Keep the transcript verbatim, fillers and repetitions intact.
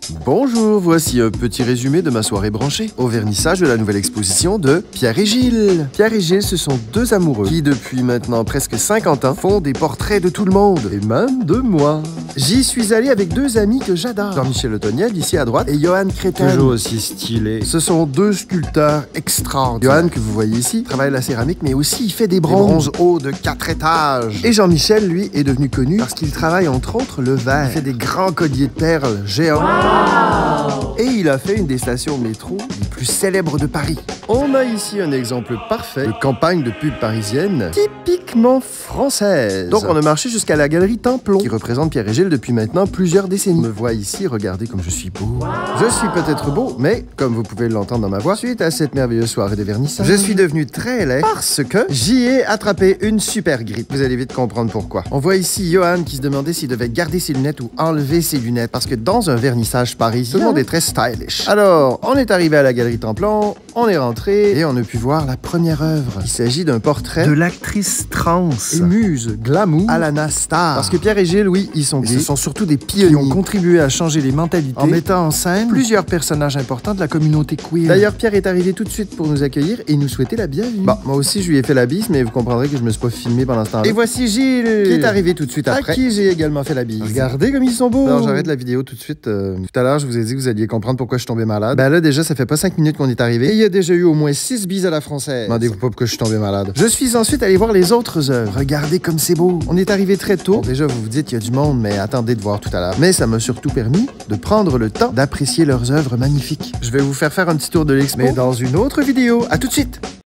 Bonjour, voici un petit résumé de ma soirée branchée au vernissage de la nouvelle exposition de Pierre et Gilles. Pierre et Gilles, ce sont deux amoureux qui, depuis maintenant presque cinquante ans, font des portraits de tout le monde, et même de moi. J'y suis allé avec deux amis que j'adore. Jean-Michel Otoniel, ici à droite, et Johan Crétin. Toujours aussi stylé. Ce sont deux sculpteurs extraordinaires. Johan, que vous voyez ici, travaille la céramique, mais aussi il fait des bronzes, des bronzes hauts de quatre étages. Et Jean-Michel, lui, est devenu connu parce qu'il travaille entre autres le verre. Il fait des grands colliers de perles géants. Wow! Et il a fait une des stations de métro les plus célèbres de Paris. On a ici un exemple parfait de campagne de pub parisienne typiquement française. Donc on a marché jusqu'à la galerie Templon, qui représente Pierre et Gilles depuis maintenant plusieurs décennies. Me voit ici, regardez comme je suis beau. Wow. Je suis peut-être beau, mais comme vous pouvez l'entendre dans ma voix, suite à cette merveilleuse soirée de vernissage, je suis devenu très laid parce que j'y ai attrapé une super grippe. Vous allez vite comprendre pourquoi. On voit ici Johan qui se demandait s'il devait garder ses lunettes ou enlever ses lunettes, parce que dans un vernissage parisien, tout le monde est très stylish. Alors, on est arrivé à la galerie Templon, on est rentré et on a pu voir la première œuvre. Il s'agit d'un portrait de l'actrice trans et muse glamour Alana Star. Parce que Pierre et Gilles, oui, ils sont gays. Ce sont surtout des pionniers qui ont contribué à changer les mentalités en mettant en scène plusieurs personnages importants de la communauté queer. D'ailleurs, Pierre est arrivé tout de suite pour nous accueillir et nous souhaiter la bienvenue. Bon, moi aussi, je lui ai fait la bise, mais vous comprendrez que je me suis pas filmé pendant ce temps-là. Et voici Gilles, qui est arrivé tout de suite après, à qui j'ai également fait la bise. Regardez comme ils sont beaux. Alors, j'arrête la vidéo tout de suite. Euh, tout à l'heure, je vous ai dit que vous alliez comprendre pourquoi je suis tombé malade. Ben là, déjà, ça fait pas cinq minutes qu'on est arrivé et il y a déjà eu au moins six bises à la française. Demandez-vous pas pourquoi je suis tombé malade. Je suis ensuite allé voir les autres œuvres. Regardez comme c'est beau. On est arrivé très tôt. Bon, déjà, vous vous dites qu'il y a du monde, mais attendez de voir tout à l'heure. Mais ça m'a surtout permis de prendre le temps d'apprécier leurs œuvres magnifiques. Je vais vous faire faire un petit tour de l'expo, mais dans une autre vidéo. À tout de suite.